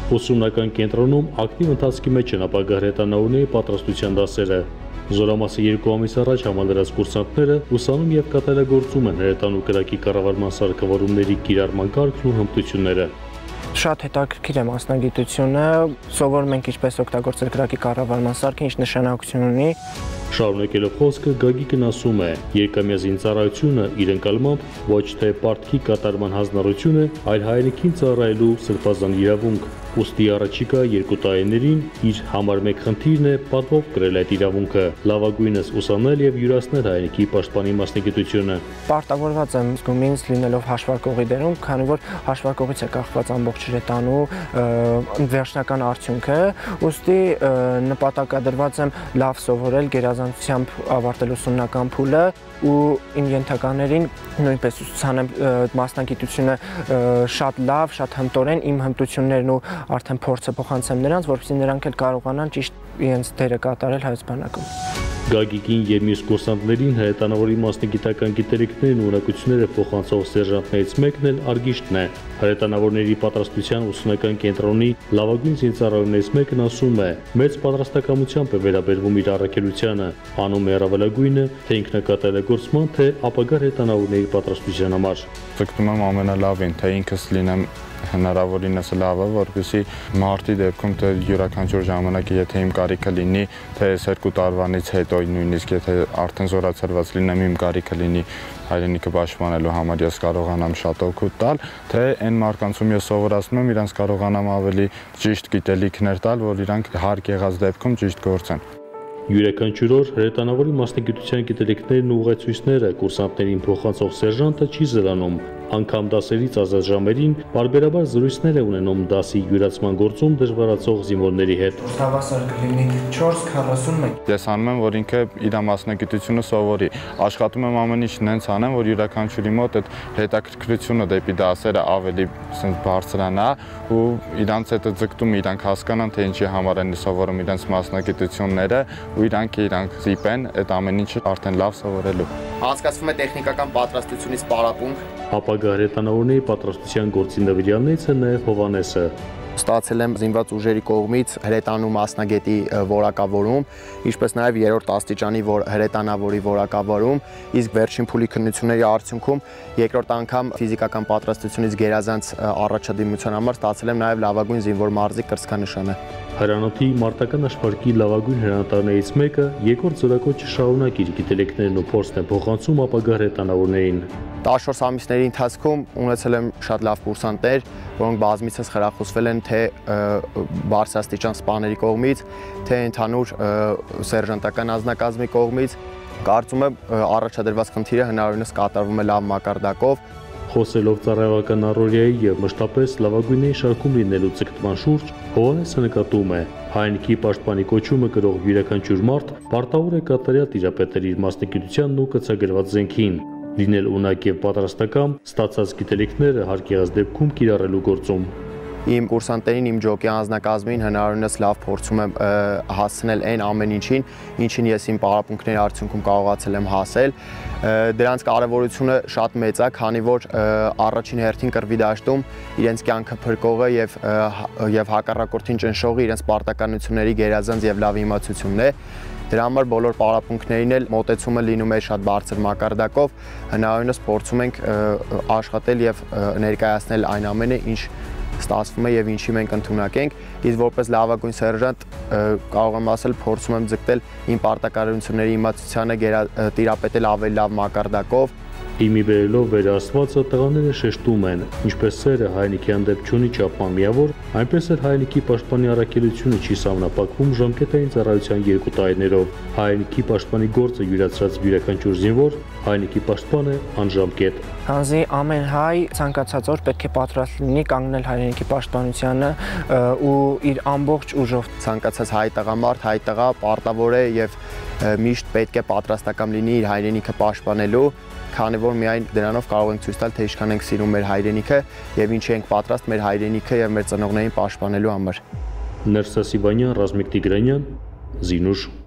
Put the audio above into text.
Ուսումնական կենտրոնում ակտիվ ընթացքի մեջ են ապագա հրետանավորների պատրաստության դասերը։ Զորամասի 2 ամիս առաջ համալրած կուրսանտները ուսանում եւ կատարելագործում են հրետանու կրակի կառավարման սարքավորումների կիրառման կարգն ու հմտությունները։ Շատ հետաքրքիր է մասնագիտությունը, սովորում ենք ինչպես օգտագործել կրակի կառավարման սարքը, ինչ նշանակություն ունի։ Շարունակելով խոսքը Գագիկն ասում է, երկամյա զինծառայությունը իր ընկալմամբ ոչ թե պարտքի կատարման հանձնառություն է, այլ հայրենիքին ծառայելու սրբազան իրավունք։ Ուստի առաջիկա 2 տարիներին իր համար մեկ խնդիրն է պատվով կրել այդ իրավունքը, լավագույնս ուսանել եւ յուրացնել հայրենիքի պաշտպանի մասնագիտությունը։ Պարտավորված եմ զգում ինձ լինելով հաշվարկողի դերում, քանի որ հաշվարկողից է կախված ամբողջ հրետանու վերջնական արդյունքը, ուստի նպատակադրված եմ լավ սովորել, գերազանցությամբ ավարտել ուսումնական փուլը ու իմ ենթականերին նույնպես ուսուցանեմ մասնագիտությունը շատ լավ, շատ հմտորեն իմ հմտություններն ու արդեն փորձը փոխանցեմ նրանց, որպեսզի նրանք էլ կարողանան ճիշտ իրենց դերը կատարել հայոց բանակում։ Գագիկին եւ մյուս կուրսանտներին հրետանավորի մասնագիտական գիտելիքներն ու ունակությունները փոխանցող սերժանտներից մեկն էլ Արգիշտն է։ Հրետանավորների պատրաստության ուսումնական կենտրոնի լավագույն զինծառայողներից մեկն ասում է, մեծ պատրաստակամությամբ է վերաբերվում իր առաքելությանը, անում է առավելագույնը թե ինքնակատարելագործման, թե ապագա հրետանավորների պատրաստության համար։ Ձգտում եմ ամենալավին, թե ինքս լինեմ հնարավորինս լավը, որպեսզի մարտի դեպքում թե յուրաքանչյուր ժամանակ եթե իմ կարիքը լինի, թե այս 2 տարվանից հետո նույնիսկ եթե արդեն զորացրված լինեմ, իմ կարիքը լինի հայրենիքը պաշտպանելու համար, ես կարողանամ շատ օգուտ տալ, թե այն մարդկանցում ես սովորացնում եմ, իրանց կարողանամ ավելի ճիշտ գիտելիքներ տալ, որ իրանք հարկ եղած դեպքում ճիշտ գործեն։ Յուրաքանչյուր օր հրետանավորի մասնագիտության գիտելիքներն ու ուղեցույցները կուրսանտներին փոխանցող սերժանտը չի զրանում, անգամ դասերից ազատ ժամերին բարբերաբար զրույցներ է ունենում դասի յուրացման գործում դժվարացող զինվորների հետ։ Հավասար կլինի 4:41։ Ես անում եմ, որ ինքը իր մասնագիտությունը սովորի, աշխատում եմ ամեն ինչ նենց անեմ, որ յուրաքանչյուրի մոտ այդ հետաքրքրությունը դեպի դասերը ավելի բարձրանա ու իրանց հետ ձգտում իրանք հասկանան, թե ինչի համար են սովորում իրենց մասնագիտությունները ու իրանք զիպեն այդ ամեն ինչը արդեն լավ սովորելու։ Անցկացվում է տեխնիկական պատրաստությունից պարապմունք։ Ապագա հրետանավորների պատրաստության գործի նվիրյալներից է նաև Հովհաննեսը։ Ստացել եմ զինված ուժերի կողմից հրետանու մասնագետի որակավորում, ինչպես նաև 3-րդ աստիճանի հրետանավորի որակավորում, իսկ վերջին փուլի քննությունների արդյունքում երկրորդ անգամ ֆիզիկական պատրաստությունից գերազանց առաջադիմության համար ստացել եմ նաև լավագույն զինվոր մարզի կրծքանշանը։ Հրանոթի մարտական աշխարհի լավագույն հրամանատարներից մեկը երկրորդ զորակոչը շարունակ իր գիտելիքներն ու փորձն է փոխանցում ապագա հրետանավորներին։ 14 ամիսների ընթացքում ունեցել եմ շատ լավ կուրսանտներ, որոնք բազմիցս խրախուսվել են թե բարձրաստիճան սպաների կողմից, թե ընդհանուր սերժանտական անձնակազմի կողմից։ Կարծում եմ առաջադրված խնդիրը հնարավորինս կատարվում է լավ մակարդակով։ Խոսելով ծառայողական առօրյայի եւ մշտապես լավագույնների շարքում լինելու ձգտման շուրջ, Հովհաննեսը նկատում է, հայրենիքի պաշտպանի կոչումը կրող յուրաքանչյուր մարդ պարտավոր է կատարյալ տիրապետել իր մասնագիտությանն ու կցագրված զենքին, լինել ունակ եւ պատրաստակամ, ստացած գիտելիքները հարկ եղած դեպքում կիրառելու գործում։ Իմ կուրսանտերին, իմ ջոկի անձնակազմին հնարավորինս լավ փորձում եմ հասցնել այն ամեն ինչին ես իմ պարապմունքների արդյունքում կարողացել եմ հասել։ Դրանց կարևորությունը շատ մեծ է, քանի որ առաջին հերթին կռվի դաշտում իրենց կյանքը փրկողը եւ հակառակորդին ճնշողը իրենց պարտականությունների գերազանց եւ լավ իմացությունն է։ Դրա համար բոլոր պարապմունքներին էլ մոտեցումը լինում է շատ բարձր մակարդակով, հնարավորինս փորձում ենք աշխատել եւ ներկայացնել այն ամենը, ինչ ստացվում է եւ ինչի մենք ընդունակ ենք, իսկ որպես լավագույն սերժանտ կարող եմ ասել, փորձում եմ ձգտել իմ պարտականությունների իմացությանը տիրապետել ավելի լավ մակարդակով։ Իմի բերելով վերահսկվածը տղաները շեշտում են, ինչպես սերը հայրենիքի հանդեպ չունի չափման միավոր, այնպես էլ հայրենիքի պաշտպանի առաքելությունը չի սահմանափակվում ժամկետային ծառայության 2 տարիներով։ Հայրենիքի պաշտպանի գործը յուրացրած յուրաքանչյուր զինվոր հայրենիքի պաշտպան է անժամկետ։ Քանզի ամեն հայ ցանկացած օր պետք է պատրաստ լինի կանգնել հայրենիքի պաշտպանությանը ու իր ամբողջ ուժով։ Ցանկացած հայ տղամարդ, հայ տղա պարտավոր է եւ միշտ պետք է պատրաստական լինի իր հայրենիքը պաշտպանելու, քանի որ միայն դրանով կարող ենք ցույց տալ, թե ինչքան ենք սիրում մեր հայրենիքը եւ ինչի ենք պատրաստ մեր հայրենիքը եւ մեր ծնողներին պաշտպանելու համար։ Ներսա Սիվանյան, Ռազմիկ Տիգրանյան, Զինուշ։